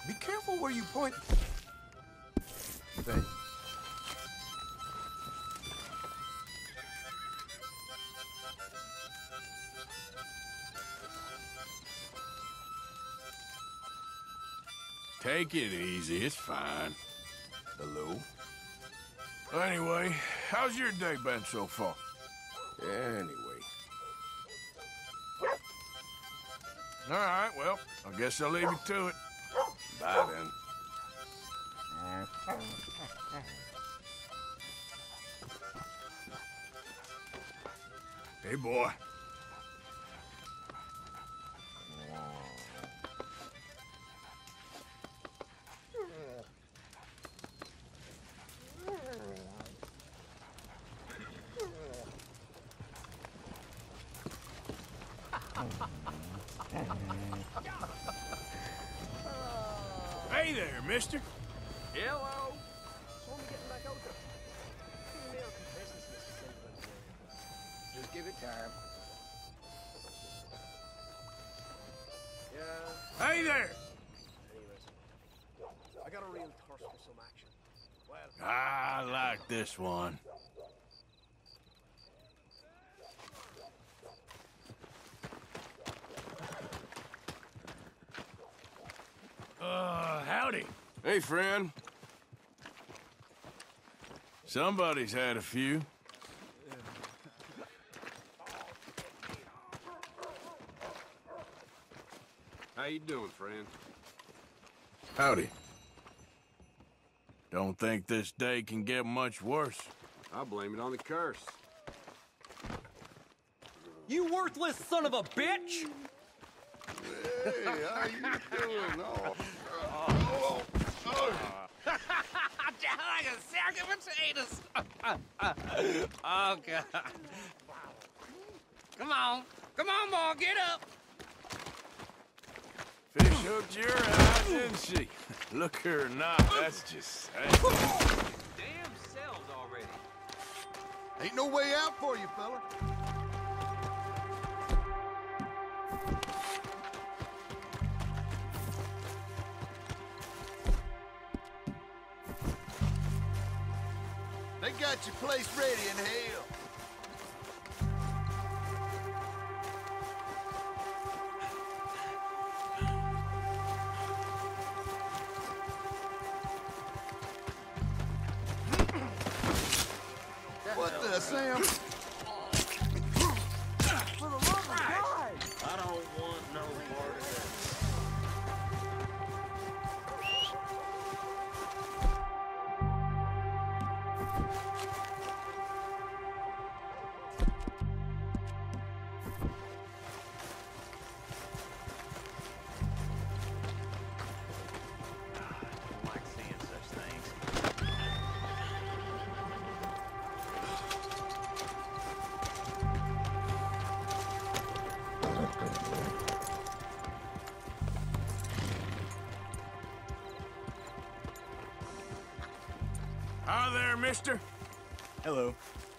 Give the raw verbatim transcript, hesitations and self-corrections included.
Be careful where you point. Thanks. Take it easy, it's fine. Hello? Anyway, how's your day been so far? Anyway. All right, well, I guess I'll leave you to it. Bye, then. Hey, boy. Hey there, mister. Hello. So I'm getting back out there. Female contestants in this assembly. Just give it time. Yeah. Hey there. Anyways, I got a real thirst for some action. Well, I like this one. Uh, howdy. Hey, friend. Somebody's had a few. How you doing, friend? Howdy. Don't think this day can get much worse. I blame it on the curse. You worthless son of a bitch! Hey, how you doing? Oh, oh, oh. Like a sack of potatoes! Oh, God. Come on. Come on, boy, get up! Fish hooked your eye, didn't she? Look her not, that's just sad. Damn cells already. Ain't no way out for you, fella. They got your place ready in hell. What the, Sam? for the love of God! I don't want no part of that. I like seeing such things. Hi there, mister. Hello.